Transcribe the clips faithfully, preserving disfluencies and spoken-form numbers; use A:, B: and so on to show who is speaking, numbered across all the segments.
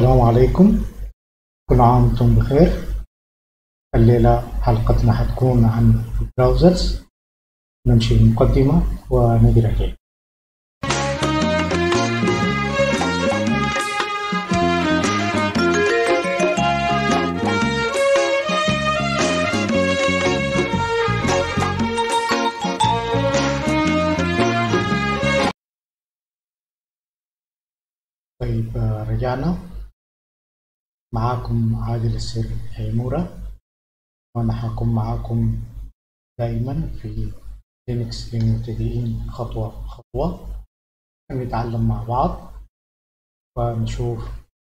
A: السلام عليكم، كل عام وانتم بخير. الليلة حلقتنا حتكون عن البراوزرز. نمشي المقدمة ونجي راجعين. طيب رجعنا. معاكم عادل السر هيمورة، وأنا حكون معاكم دائما في لينكس للمبتدئين خطوة خطوة، نتعلم مع بعض ونشوف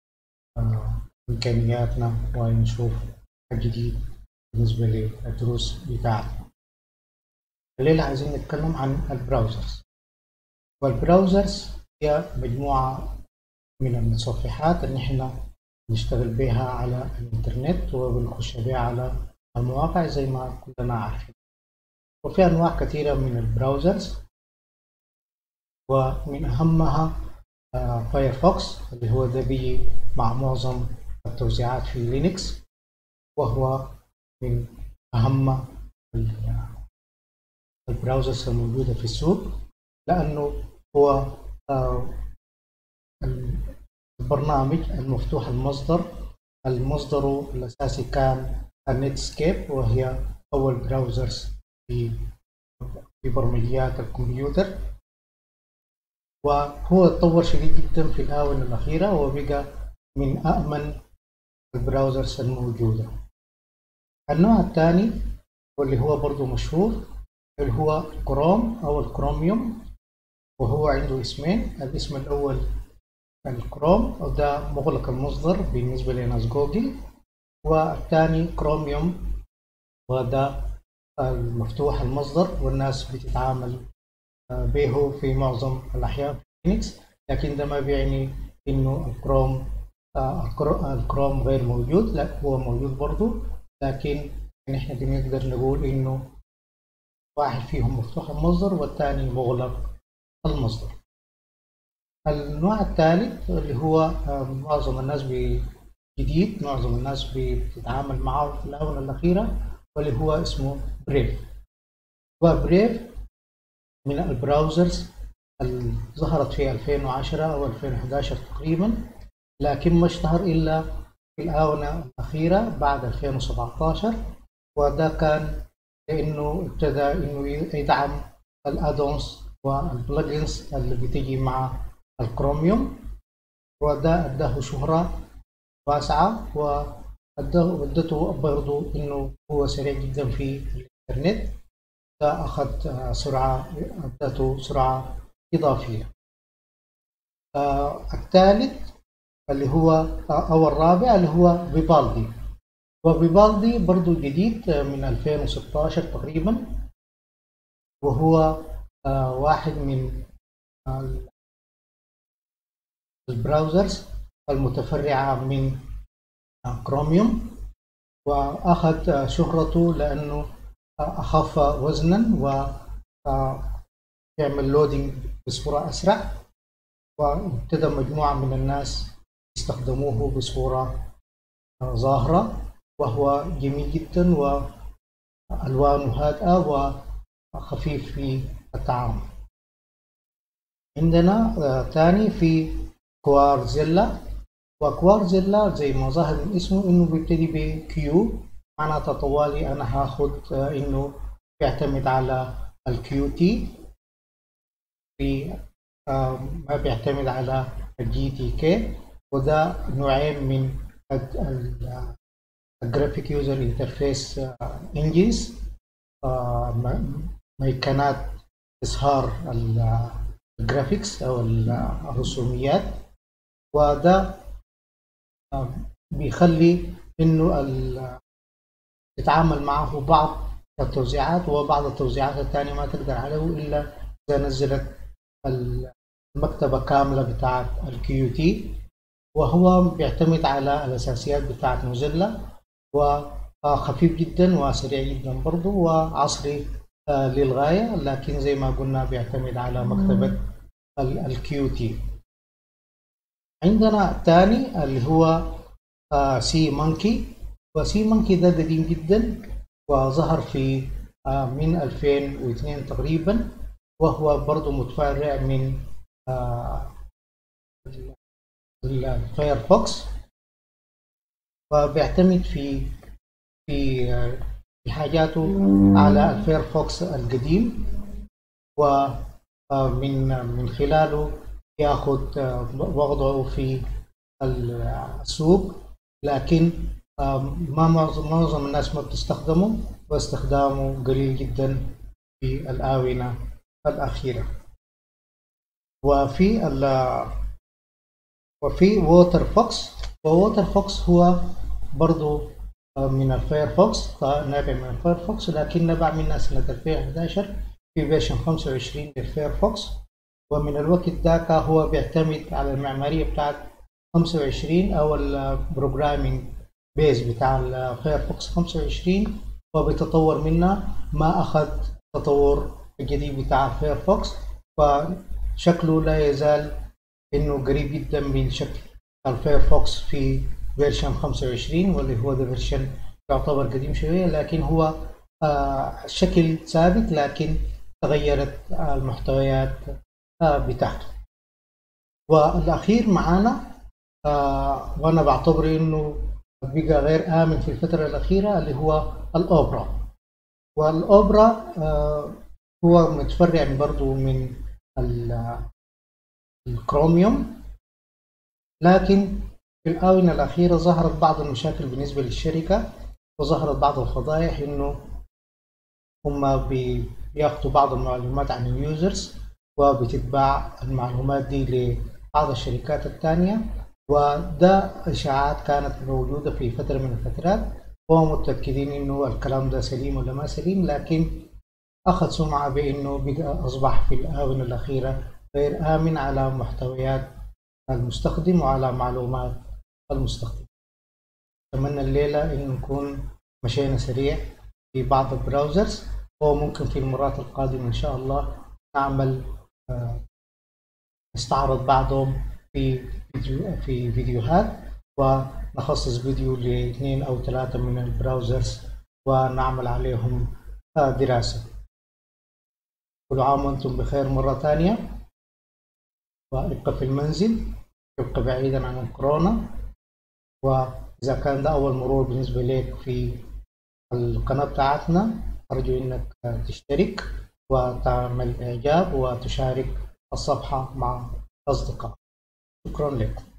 A: إمكانياتنا ونشوف الجديد بالنسبة للدروس بتاعتنا. الليلة عايزين نتكلم عن البراوزرز. والبراوزرز هي مجموعة من المتصفحات اللي احنا نشتغل بها على الانترنت وبنخش بها على المواقع زي ما كلنا عارفين. وفي انواع كثيرة من البراوزرز، ومن اهمها فايرفوكس اللي هو ده بيجي مع معظم التوزيعات في لينكس، وهو من اهم البراوزرز الموجودة في السوق، لانه هو البرنامج المفتوح المصدر. المصدر الأساسي كان النتسكيب، وهي أول براوزرز في في برمجيات الكمبيوتر، وهو اتطور شديد جدا في الآونة الأخيرة وبقى من أأمن البراوزرز الموجودة. النوع الثاني واللي هو برضو مشهور اللي هو كروم أو الكروميوم، وهو عنده اسمين. الاسم الأول الكروم وده مغلق المصدر بالنسبة لناس جوجل، والثاني كروميوم وده المفتوح المصدر والناس بتتعامل به في معظم الأحيان في لينكس، لكن ده ما بيعني إنه الكروم الكروم غير موجود، لا هو موجود برضه، لكن نحن بنقدر نقول إنه واحد فيهم مفتوح المصدر والثاني مغلق المصدر. النوع الثالث اللي هو معظم الناس جديد معظم الناس بتتعامل معه في الآونة الأخيرة، واللي هو اسمه بريف. وبريف من البراوزرز اللي ظهرت في ألفين وعشرة أو ألفين وأحد عشر تقريبا، لكن ما اشتهر إلا في الآونة الأخيرة بعد ألفين وسبعة عشر، وده كان لأنه ابتدى إنه يدعم الأدونز والبلجنز اللي بتيجي مع الكروميوم، وده أداه شهرة واسعة وادته برضو انه هو سريع جدا في الانترنت. ده اخذ سرعة ادته سرعة اضافية. آه الثالث اللي هو او الرابع اللي هو فيفالدي. وفيفالدي برضو جديد من ألفين وستة عشر تقريبا، وهو آه واحد من آه البراوزرز المتفرعة من كروميوم، وأخذ شهرته لأنه أخف وزنا ويعمل لودينج بصورة أسرع، وابتدى مجموعة من الناس يستخدموه بصورة ظاهرة، وهو جميل جدا وألوانه هادئة وخفيف في التعامل. عندنا ثاني في كوارزيلا. وكوارزيلا زي ما ظهر من اسمه انه بيبتدي بكيو، معناتها طوالي انا هاخد انه بيعتمد على الكيو تي، في ما بيعتمد على الجي تي كي، وده نوعين من الجرافيك يوزر انترفيس انجنز، ميكانات اظهار الجرافيكس او الرسوميات، وده بيخلي انه تتعامل معه بعض التوزيعات، وبعض التوزيعات الثانية ما تقدر عليه إلا إذا نزلت المكتبة كاملة بتاعة الكيو تي، وهو بيعتمد على الأساسيات بتاعة موزيلا، وخفيف جدا وسريع جدا برضه وعصري للغاية، لكن زي ما قلنا بيعتمد على مكتبة الكيو تي. عندنا تاني اللي هو آه سي مونكي. وسي مونكي ده قديم جدا وظهر في آه من ألفين واثنين تقريبا، وهو برضو متفرع من آه الفايرفوكس، وبيعتمد في في آه في حاجاته على الفايرفوكس القديم، ومن من خلاله ياخذ وضعه في السوق، لكن ما معظم معظم الناس ما بتستخدمه، واستخدامه قليل جدا في الآونة الأخيرة. وفي ال وفي ووتر فوكس. ووتر فوكس هو برضو من الفايرفوكس، نابع من الفايرفوكس، لكن نبع منها سنة ألفين وأحد عشر في فيرجن خمسة وعشرين للفايرفوكس. ومن الوقت ذاك هو بيعتمد على المعمارية بتاعت خمسة وعشرين أو البروجرامينج بيز بتاع الفايرفوكس خمسة وعشرين، وبيتطور منها ما أخذ تطور الجديد بتاع الفايرفوكس، فشكله لا يزال إنه قريب جدا من شكل الفايرفوكس في فيرجن خمسة وعشرين، واللي هو ده فيرجن يعتبر قديم شوية، لكن هو آه الشكل ثابت، لكن تغيرت المحتويات آه بتاعته. والأخير معانا آه وأنا بعتبر إنه بقى غير آمن في الفترة الأخيرة اللي هو الأوبرا. والأوبرا آه هو متفرع برضو من الكروميوم، لكن في الآونة الأخيرة ظهرت بعض المشاكل بالنسبة للشركة، وظهرت بعض الفضائح إنه هم بياخدوا بعض المعلومات عن اليوزرز، وبتتباع المعلومات دي لبعض الشركات التانية، وده إشاعات كانت موجودة في فترة من الفترات، وهم متأكدين إنه الكلام ده سليم ولا ما سليم، لكن أخذ سمعة بإنه بقى أصبح في الآونة الأخيرة غير آمن على محتويات المستخدم وعلى معلومات المستخدم. أتمنى الليلة إن نكون مشينا سريع في بعض البراوزرز، وممكن في المرات القادمة إن شاء الله نعمل نستعرض بعضهم في فيديو في فيديوهات، ونخصص فيديو لاثنين أو ثلاثة من البراوزرز ونعمل عليهم دراسة. كل عام وأنتم بخير مرة ثانية، وابقى في المنزل، ابقى بعيدا عن الكورونا. وإذا كان ده أول مرور بالنسبة لك في القناة بتاعتنا، أرجو إنك تشترك وتعمل إعجاب وتشارك الصفحة مع أصدقائك. شكرا لكم.